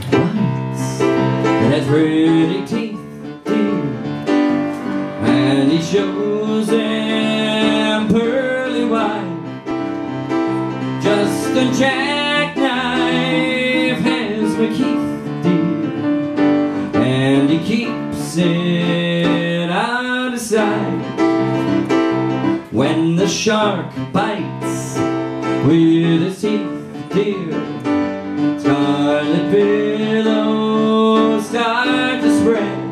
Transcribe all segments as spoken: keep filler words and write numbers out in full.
whites that has pretty teeth, dear, and he shows them pearly white. Just a jackknife has McKeith, dear, and he keeps it out of sight. When the shark bites with his teeth, dear, scarlet billows start to spread.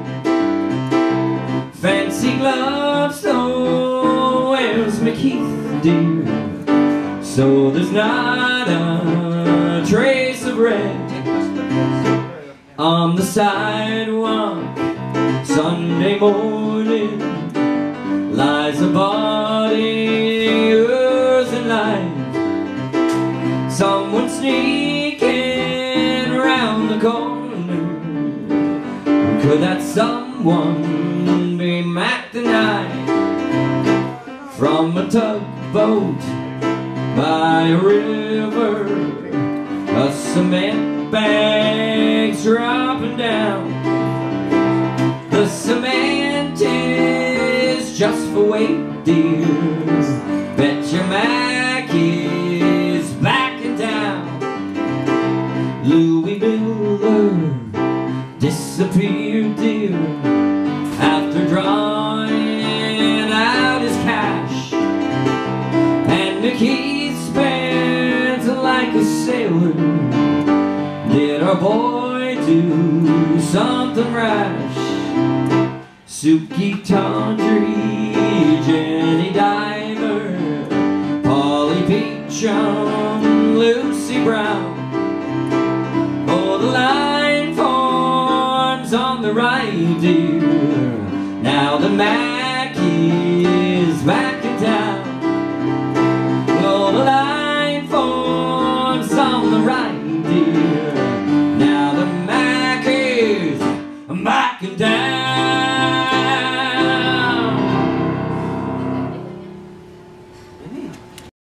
Fancy gloves, so wears McKeith, dear, so there's not a trace of red. On the sidewalk Sunday morning lies a body, earth and life. Someone sneaking around the corner. Could that someone be Mack the Knife? From a tugboat by a river, a cement bag's dropping down. The cement is just for weight, dear. Bet your Mack is backing down. Louis Miller disappeared, dear, after drawing out his cash. And McKeith spent like a sailor. Did our boy do something rash? Suki Tawdry, Jenny Diver, Polly Peachum, Lucy Brown. Oh, the line forms on the right, dear. Now the Mack is back in town. Oh, the line forms on the right.